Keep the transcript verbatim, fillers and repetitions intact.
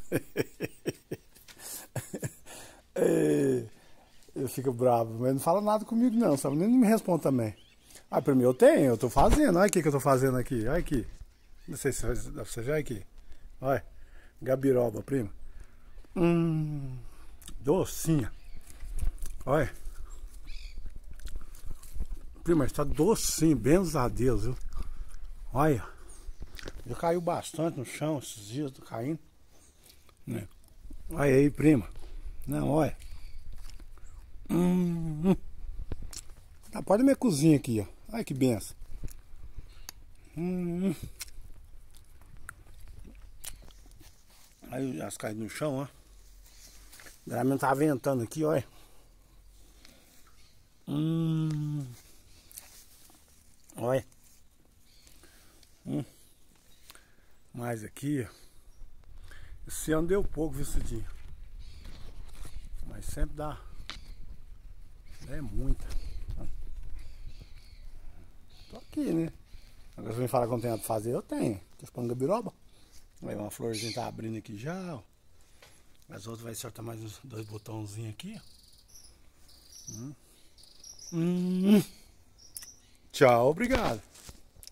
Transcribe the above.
É, eu fico bravo, mas não fala nada comigo não, sabe? Nem me responde também. Ah, pra mim eu tenho, eu tô fazendo. Olha aqui que eu tô fazendo aqui. Olha aqui. Não sei se dá pra você ver aqui. Olha. Gabiroba, prima. Hum. Docinha. Olha. Prima, está docinho, benza a Deus, viu? Olha. Já caiu bastante no chão esses dias, tô caindo. Né? Olha aí, prima. Não, olha. Hum. Ah, pode minha cozinha aqui, ó. Olha que benção. Hum. Aí as caídas no chão, ó. Geralmente tá ventando aqui, olha. Hum. Olha. Hum. Mais aqui, ó. Esse ano deu pouco, viu, Cidinho? Mas sempre dá. É muita. Tô aqui, né? Agora você vem falar que não tem nada pra fazer, eu tenho. Tô esperando gabiroba. Aí uma florzinha tá abrindo aqui já, ó. As outras vai soltar mais uns dois botãozinhos aqui. Hum. Hum. Tchau, obrigado.